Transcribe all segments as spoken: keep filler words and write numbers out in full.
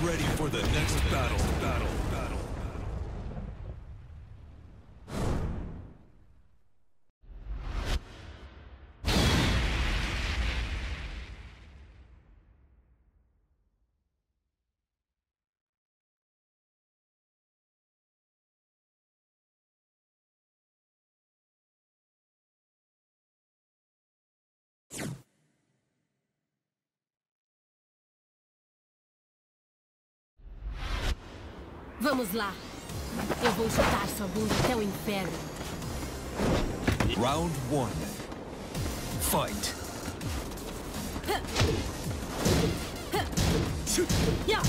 ready for the next battle. Battle. Battle. Vamos lá. Eu vou chutar sua bunda até o inferno. Round one. Fight. Yeah.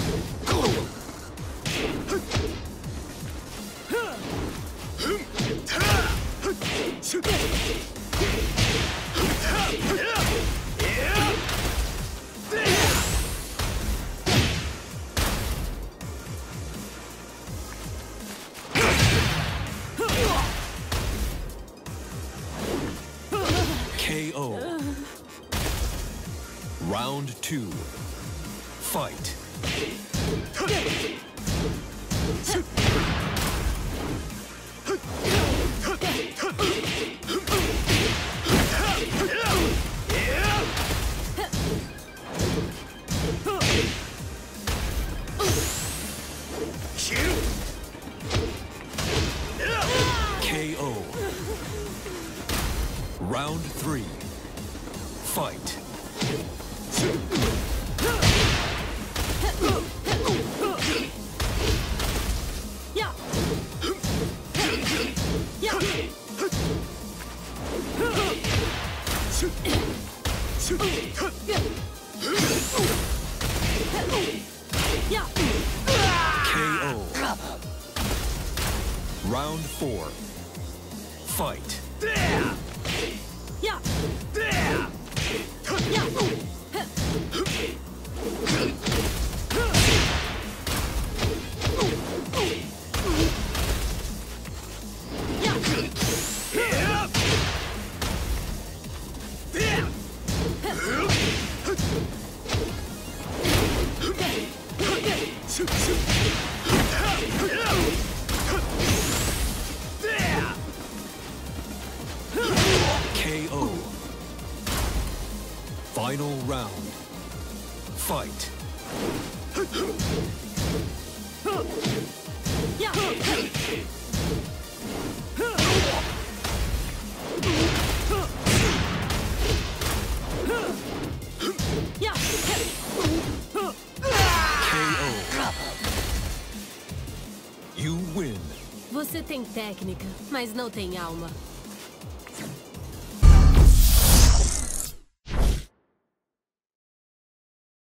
K O. Round two. Fight. K O. Round three. Fight. Yeah. Yeah. Yeah. K O. Round four. Fight. Yeah. Yeah. K O. Final round. Fight. Yeah. Yeah. K O. You win. Você tem técnica, mas não tem alma.